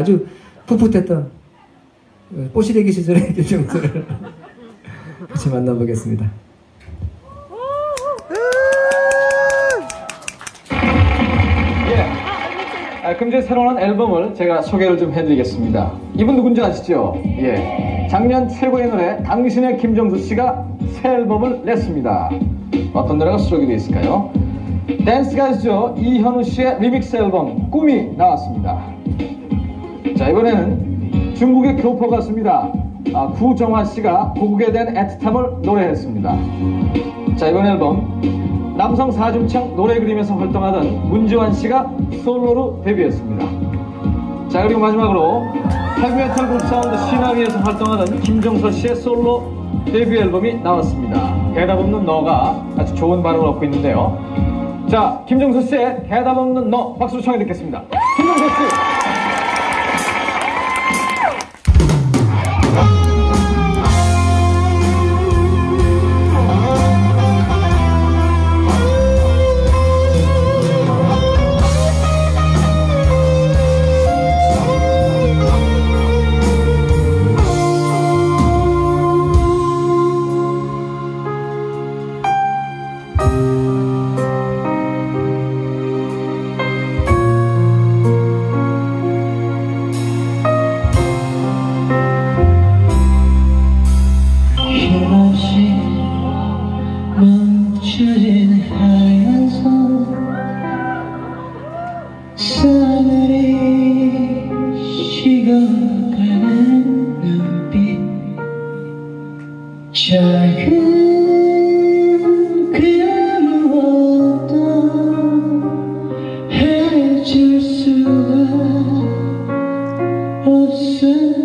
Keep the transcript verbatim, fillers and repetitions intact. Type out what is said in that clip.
아주 풋풋했던 뽀시래기 시절의 김정수를 같이 만나보겠습니다. 예. 아, 금주에 새로운 앨범을 제가 소개를 좀 해드리겠습니다. 이분 누군지 아시죠? 예. 작년 최고의 노래 당신의 김정수 씨가 새 앨범을 냈습니다. 어떤 노래가 수록이 되어 있을까요? 댄스 가수죠. 이현우 씨의 리믹스 앨범 꿈이 나왔습니다. 자, 이번에는 중국의 교포 가수입니다. 아, 구정화 씨가 고국에 대한 애틋함을 노래했습니다. 자, 이번 앨범 남성 사중창 노래 그리면서 활동하던 문지환 씨가 솔로로 데뷔했습니다. 자, 그리고 마지막으로 헤비메탈 그룹 사운드 신화위에서 활동하던 김정서 씨의 솔로 데뷔 앨범이 나왔습니다. 대답 없는 너가 아주 좋은 반응을 얻고 있는데요. 자, 김정서 씨의 대답 없는 너 박수로 청해 듣겠습니다. 김정서 씨. 멈춰진 하얀 손 사늘이 식어가는 눈빛 작은 그 아무것도 해줄 수가 없어